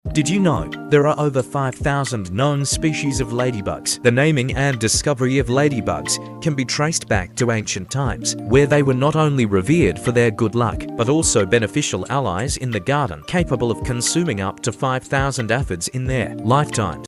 Did you know there are over 5,000 known species of ladybugs? The naming and discovery of ladybugs can be traced back to ancient times, where they were not only revered for their good luck, but also beneficial allies in the garden, capable of consuming up to 5,000 aphids in their lifetimes.